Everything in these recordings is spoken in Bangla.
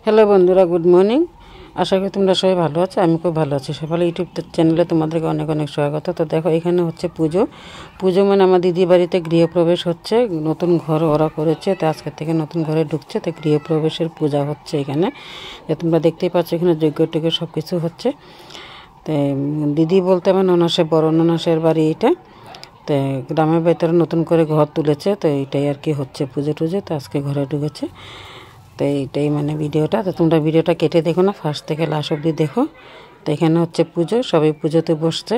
হ্যালো বন্ধুরা, গুড মর্নিং। আশা করি তোমরা সবাই ভালো আছো। আমি খুব ভালো আছি। সকালে ইউটিউব চ্যানেলে তোমাদেরকে অনেক অনেক স্বাগত। তো দেখো, এখানে হচ্ছে পুজো মানে আমার দিদি বাড়িতে গৃহপ্রবেশ হচ্ছে। নতুন ঘর ওরা করেছে, তো আজকে থেকে নতুন ঘরে ঢুকছে, তো গৃহপ্রবেশের পূজা হচ্ছে এখানে। যে তোমরা দেখতেই পাচ্ছ, এখানে যজ্ঞ টজ্ঞ সব কিছু হচ্ছে। তো দিদি বলতে আমার ননাসের বড় ননাসের বাড়ি এটা। তো গ্রামের ভেতরে নতুন করে ঘর তুলেছে, তো এইটাই আর কি হচ্ছে পুজো টুজো। তো আজকে ঘরে ঢুকেছে, তো এইটাই মানে ভিডিওটা। তো তোমরা ভিডিওটা কেটে দেখো না, ফার্স্ট থেকে লাস্ট অবধি দেখো। তো এখানে হচ্ছে পুজো, সবাই পুজোতে বসছে।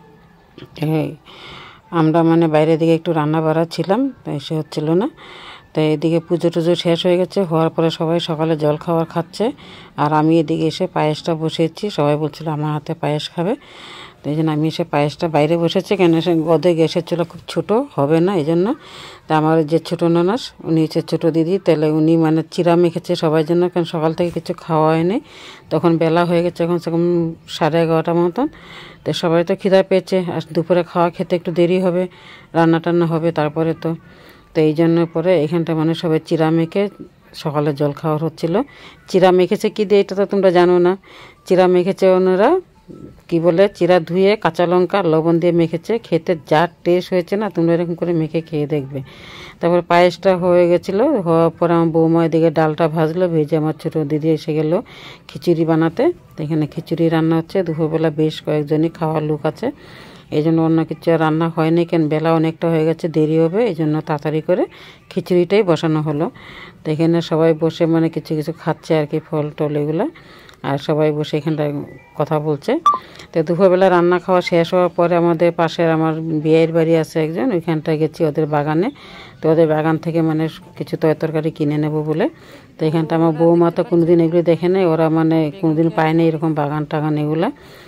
আমরা মানে বাইরের দিকে একটু রান্না বাড়া ছিলাম, তো এসে হচ্ছিল না। তো এদিকে পুজো টুজো শেষ হয়ে গেছে, হওয়ার পরে সবাই সকালে জল খাবার খাচ্ছে। আর আমি এদিকে এসে পায়েসটা বসিয়েছি। সবাই বলছিল আমার হাতে পায়েস খাবে, তো এই জন্য আমি এসে পায়েসটা বাইরে বসেছি। কেন গদে গ্যাসের চুলা খুব ছোটো, হবে না এই জন্য। তা আমার যে ছোটো ননাস, উনি হচ্ছে ছোটো দিদি, তাহলে উনি মানে চিরা মেখেছে সবার জন্য। কারণ সকাল থেকে কিছু খাওয়া হয়নি, তখন বেলা হয়ে গেছে, এখন সেরকম 11:30 মতন। তো সবাই তো খিদা পেয়েছে, আর দুপুরে খাওয়া খেতে একটু দেরি হবে, রান্না টান্না হবে তারপরে। তো এই জন্য পরে এখানটা মানে সবাই চিরা মেখে সকালে জল খাওয়ার হচ্ছিলো। চিরা মেখেছে কী দিয়ে এটা তো তোমরা জানো না। চিরা মেখেছে ওনারা কি বলে, চিরা ধুয়ে কাঁচা লঙ্কা লবণ দিয়ে মেখেছে। খেতে যা টেস্ট হয়েছে না, তোমরা এরকম করে মেখে খেয়ে দেখবে। তারপরে পায়েসটা হয়ে গেছিলো, হওয়ার পরে আমার বৌমা এদিকে ডালটা ভাজলো, ভেজে আমার ছোটো দিদি এসে গেলো খিচুড়ি বানাতে। তো এখানে খিচুড়ি রান্না হচ্ছে। দুপুরবেলা বেশ কয়েকজনই খাওয়ার লোক আছে, এই জন্য অন্য কিছু রান্না হয়নি। কেন বেলা অনেকটা হয়ে গেছে, দেরি হবে, এই জন্য তাড়াতাড়ি করে খিচুড়িটাই বসানো হলো। তো এখানে সবাই বসে মানে কিছু কিছু খাচ্ছে আর কি, ফল টল এগুলো। আর সবাই বসে এখানটায় কথা বলছে। তো দুপুরবেলা রান্না খাওয়া শেষ হওয়ার পরে আমাদের পাশের আমার বিয়ের বাড়ি আছে একজন, ওইখানটায় গেছি ওদের বাগানে। তো ওদের বাগান থেকে মানে কিছু তরকারি কিনে নেব বলে। তো এখানটা আমার বৌমা তো কোনোদিন এগুলো দেখে নেই, ওরা মানে কোনোদিন পায় না এরকম বাগান টাগান এগুলো।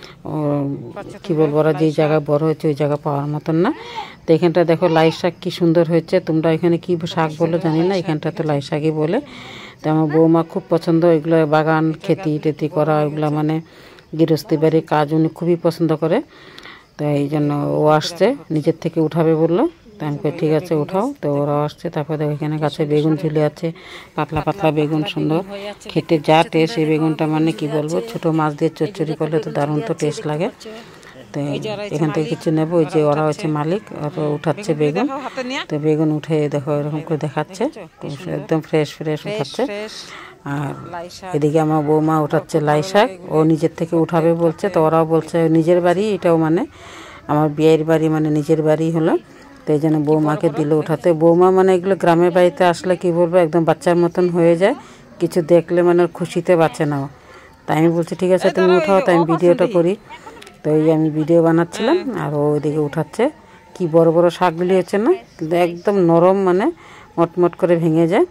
কী বলবো, ওরা যেই জায়গায় বড় হয়েছে ওই জায়গা পাওয়ার মতন না। তো এখানটা দেখো লাই শাক কী সুন্দর হয়েছে। তোমরা এখানে কী শাক বলো জানি না, এখানটা তো লাই শাকই বলে। তো আমার বৌমা খুব পছন্দ এগুলো, বাগান খেতি টেতি করা, এগুলো মানে গৃহস্থী বাড়ির কাজ উনি খুবই পছন্দ করে। তো এই জন্য ও আসছে, নিজের থেকে উঠাবে বললো। তো আমি কই ঠিক আছে উঠাও। তো ওরাও আসছে। তারপরে দেখো এখানে গাছে বেগুন ঝুলে আছে, পাতলা পাতলা বেগুন, সুন্দর খেতে যা টেস্ট। এই বেগুনটা মানে কি বলবো, ছোটো মাছ দিয়ে চচ্চড়ি করলে তো দারুণ তো টেস্ট লাগে। তো এখান থেকে কিছু নেবো। ওই যে ওরা হচ্ছে মালিক, ওরা উঠাচ্ছে বেগুন। তো বেগুন উঠে দেখো এরকম করে দেখাচ্ছে, একদম ফ্রেশ ফ্রেশ উঠাচ্ছে। আর এদিকে আমার বৌমা উঠাচ্ছে লাই শাক, ও নিজের থেকে উঠাবে বলছে। তো ওরাও বলছে নিজের বাড়ি, এটাও মানে আমার বিয়ের বাড়ি, মানে নিজের বাড়ি হলো। তো এই জন্য বৌমাকে দিল উঠাতে। বৌমা মানে এগুলো গ্রামের বাড়িতে আসলে কি বলবো, একদম বাচ্চার মতন হয়ে যায়, কিছু দেখলে মানে খুশিতে বাঁচে না। তাই আমি বলছি ঠিক আছে তুমি উঠাও, তাই আমি ভিডিওটা করি। তো এই আমি ভিডিও বানাচ্ছিলাম, আর ও ওইদিকে উঠাচ্ছে। কি বড় বড় শাকগুলি হচ্ছে না, কিন্তু একদম নরম, মানে মটমট করে ভেঙে যায়।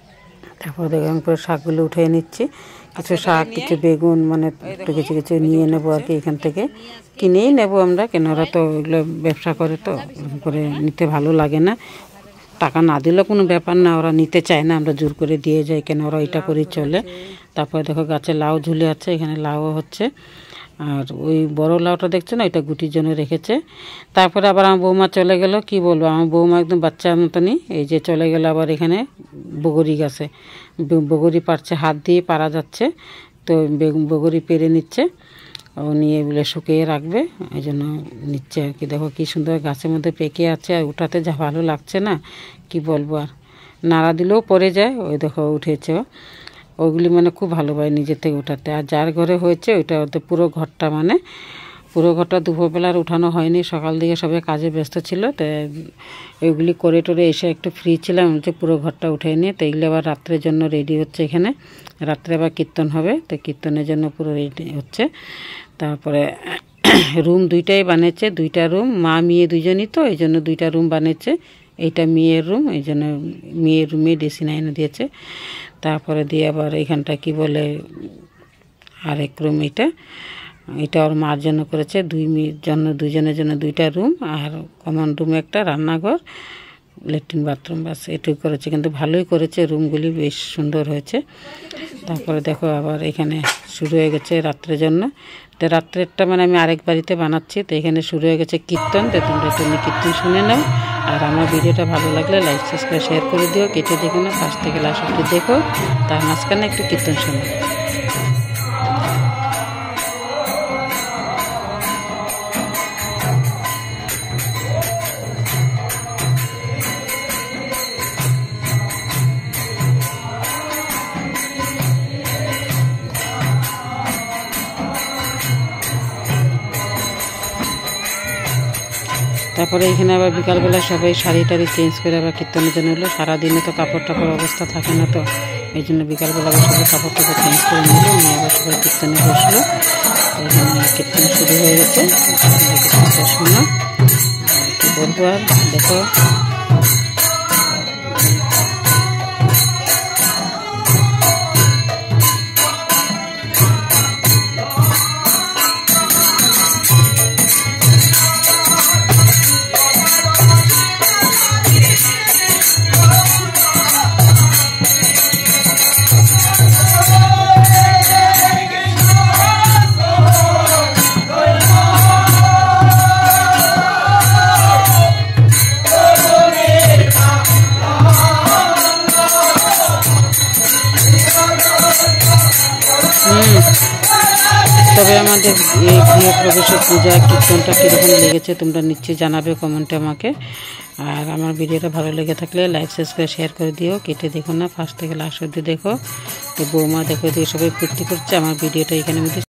তারপর দেখলাম করে শাকগুলো উঠিয়ে নিচ্ছি। কিছু শাক, কিছু বেগুন, মানে একটু কিছু কিছু নিয়ে নেবো আর কি। এখান থেকে কিনেই নেবো আমরা, কেন ওরা তো এগুলো ব্যবসা করে, তো করে নিতে ভালো লাগে না। টাকা না দিলেও কোনো ব্যাপার না, ওরা নিতে চায় না, আমরা জোর করে দিয়ে যাই, কেন ওরা এটা করেই চলে। তারপরে দেখো গাছে লাউ ঝুলে আছে, এখানে লাউও হচ্ছে। আর ওই বড় লাউটা দেখছো না, এটা গুটির জন্য রেখেছে। তারপরে আবার আমার বৌমা চলে গেল। কি বলবো, আমার বৌমা একদম বাচ্চার মতনই, এই যে চলে গেল আবার এখানে বগরি গাছে। বগরি পাড়ছে, হাত দিয়ে পারা যাচ্ছে। তো বগরি পেরে নিচ্ছে, ও নিয়ে বলে শুকিয়ে রাখবে, এই জন্য নিচ্ছে আর কি। দেখো কি সুন্দর গাছের মধ্যে পেকে আছে, আর উঠাতে যা ভালো লাগছে না, কি বলবো। আর নাড়া দিলেও পড়ে যায়। ওই দেখো উঠেছে, ওইগুলি মানে খুব ভালো পায় নিজের থেকে উঠাতে। আর যার ঘরে হয়েছে ওইটা ওতে পুরো ঘরটা, মানে পুরো ঘরটা দুপুরবেলার উঠানো হয়নি, সকাল দিকে সবাই কাজে ব্যস্ত ছিল। তো ওইগুলি করে টোরে এসে একটু ফ্রি ছিলাম, যে পুরো ঘরটা উঠে নিয়ে। তো এগুলো আবার রাত্রের জন্য রেডি হচ্ছে এখানে, রাত্রে আবার কীর্তন হবে, তো কীর্তনের জন্য পুরো রেডি হচ্ছে। তারপরে রুম দুইটাই বানিয়েছে, দুইটা রুম, মা মেয়ে দুজনই, তো এই জন্য দুইটা রুম বানিয়েছে। এইটা মেয়ের রুম, এই জন্য মেয়ের রুমে ড্রেসিং আয়না দিয়েছে। তারপরে দিয়ে আবার এখানটা কি বলে আরেক রুম, এটা ওর মার জন্য করেছে। দুই মেয়ের জন্য, দুজনের জন্য দুইটা রুম, আর কমন রুমে একটা রান্নাঘর, ল্যাট্রিন বাথরুম, বাস এটুকু করেছে, কিন্তু ভালোই করেছে, রুমগুলি বেশ সুন্দর হয়েছে। তারপরে দেখো আবার এখানে শুরু হয়ে গেছে রাত্রের জন্য। তো রাত্রেরটা মানে আমি আরেক বাড়িতে বানাচ্ছি, তো এখানে শুরু হয়ে গেছে কীর্তন। তো তোমরা তুমি কীর্তন শুনে নাও, আর আমার ভিডিওটা ভালো লাগলে লাইক সাবস্ক্রাইব শেয়ার করে দিও, কেটে দেখো না, ফার্স্ট থেকে লাস্ট অবধি দেখো, তার মাঝখানে একটু কীর্তন শোনো। তারপরে এখানে আবার বিকালবেলা সবাই শাড়ি টাড়ি চেঞ্জ করে আবার কীর্তনের জন্য হলো। সারাদিনে তো কাপড় টাপড় অবস্থা থাকে না, তো এই জন্য বিকালবেলা আবার সবাই কাপড় টাপড় চেঞ্জ করে নিল, নিয়ে আবার সবাই কীর্তনে বসলো। এখানে কীর্তন শুরু হয়ে গেছে, শোনো কি বলবো আর দেখো। তবে আমাদের এই গৃহপ্রবেশের পূজা কীর্তনটা কীরকম লেগেছে তোমরা নিশ্চয়ই জানাবে কমেন্টে আমাকে। আর আমার ভিডিওটা ভালো লেগে থাকলে লাইক সাবস্ক্রাইব শেয়ার করে দিও, কেটে দেখো না, ফার্স্ট থেকে লাস্ট অবধি দেখো। তো বৌমা দেখো এদিকে সবাই ফুর্তি করছে, আমার ভিডিওটা এখানে